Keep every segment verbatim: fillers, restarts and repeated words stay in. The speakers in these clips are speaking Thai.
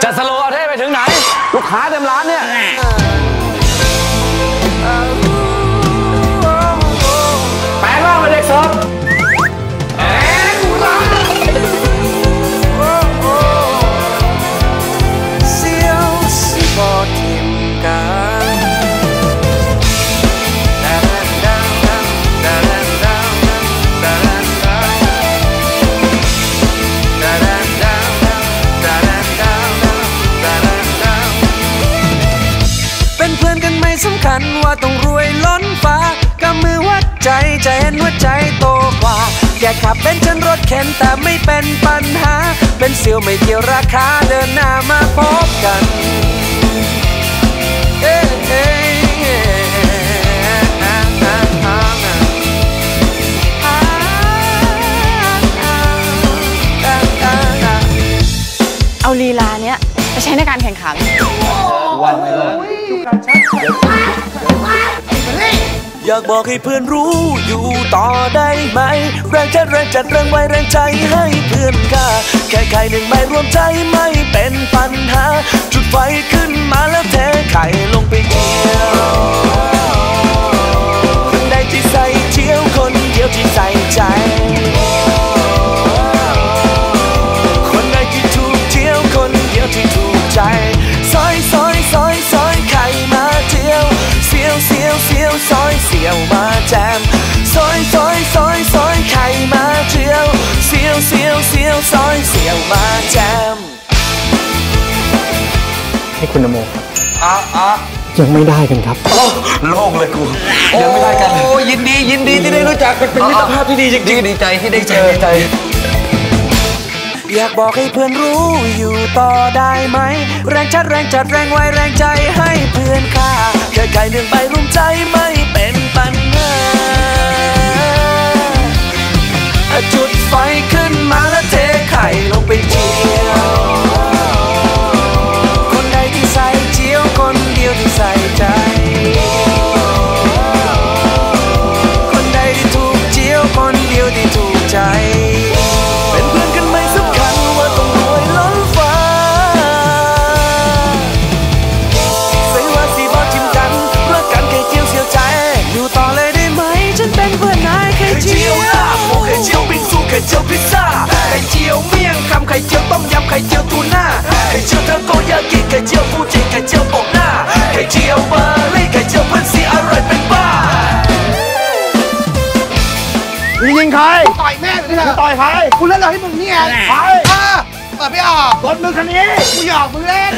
จะสโลว์เท่ไปถึงไหนลูกค้าเต็มร้านเนี่ยแปลงร่างเป็นเด็กเสิร์ฟสำคัญว่าต้องรวยล้นฟ้ากำมือวัดใจใจเห็นหัวใจโตกว่าแกขับเป็นจนรถเข็นแต่ไม่เป็นปัญหาเป็นเสี่ยวไม่เกี่ยวราคาเดินหน้ามาพบกันเอ้เอ้เอาลีลาเนี้ยไปใช้ในการแข่งขันวันเลยอยากบอกให้เพื่อนรู้อยู่ต่อได้ไหมแรงจัดแรงจัดแรงไว้แรงใจให้เพื่อนกล้าแค่ไข่หนึ่งใบรวมใจไม่เป็นปัญหาจุดไฟขึ้นมาแล้วเทไข่ลงไปเกี่ยวคนใดที่ใส่เจียวคนเดียวที่ใส่ใจคนใดที่ถูกเจียวคนเดียวที่ถูกใจซอยซอยซอยซอยไข่มาเจียวเสียวเสียวเสียวซอยเสียวมาแจมซอยซอยซอยซอยไข่มาเจียวเสียวเสียวเสียวซอยเสียวมาแจมให้คุณนโมครับอ่ะอ่ะยังไม่ได้กันครับโล่งเลยกูยังไม่ได้กันโอ้ยินดียินดีที่ได้รู้จักเป็นมิตรภาพที่ดีจริงๆดีใจที่ได้เจอใจอยากบอกให้เพื่อนรู้อยู่ต่อได้ไหมแรงจัดแรงจัดแรงไว้แรงใจให้เพื่อนข้าแค่ไก่หนึ่งใบรุมใจไม่เป็นปัญหาจุดไฟขึ้นมาแล้วเทไข่ลงไปเจียวคนใดที่ใส่เจียวคนเดียวที่ใส่ใจคนใดที่ถูกเจียวคนเดียวที่ถูกใจเป็นเพื่อนกันไม่สำคัญว่าต้องรวยล้นฟ้าใส่ว่าสีบอทิมกันรักกันไข่เจียวเสียวใจอยู่ต่อเลยได้ไหมฉันเป็นเพื่อนนายไข่เจียวลาบหมูไข่เจียวบิงซูไข่เจียวพิซซ่าไข่เจียวเมี่ยงคำไข่เจียวต้มยำไข่เจียวทูน่าไข่เจียวเทอร์โกยากิไข่เจียวฟูจิไข่เจียวโปะหน้าไข่เจียวเบอร์รี่ไข่เจียวเพื่อนซีอร่อยเป็นบ้ายิงใครต่อยแม่เลยต่อยใครกูเล่นอะไรให้มึงเนี่ยใครเปิดไม่ออกรถมึงคันนี้กูหยอกมึงเล่น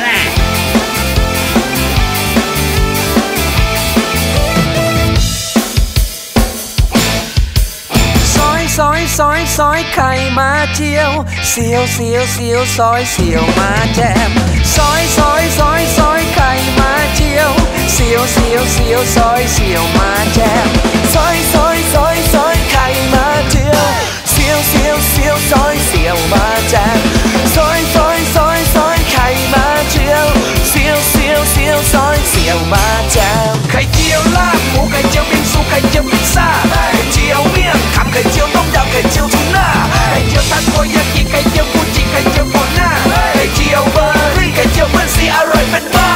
ซอยซอยซอยซอยไข่มาเจียวเสียวเสียวเสียวซอยเสียวมาแจมซอยซอยซอยซอยไข่มาเจียวเสียวเสียวเสียวซอยเสียวมาแจมซอยซอยซอยซอยไข่มาเจียวเสียวเสียวเสียวซอยเสียวมาแจมซอยซอยซอยซอยไข่มาเจียวเสียวเสียวเสียวซอยเสียวมาแจมไข่เจียวลาบหมูไข่เจียวบิงซูไข่เจียวพิซซ่าไข่เจียวเมี่ยงคำไข่เจียวต้มยำไข่เจียวทูน่าไข่เจียวทาโกยากิไข่เจียวฟูจิไข่เจียวโปะหน้าไข่เจียวเบอร์รี่ไข่เจียวเพื่อนซีอร่อยเป็นบ้า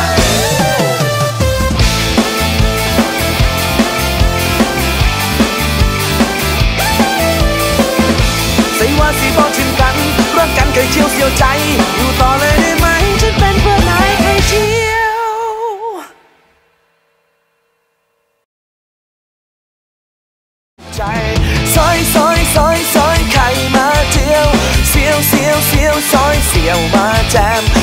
ใส่ว่าสีบอกถึงกันรักกันไข่เจียวเสียวใจอยู่ต่อเลยได้ไหมฉันเป็นเพื่อนนายไข่เจียวใจซอยซอยซอยซอยไข่มาเจียวเสียวเสียวเสียวซอยเสียวมาแจม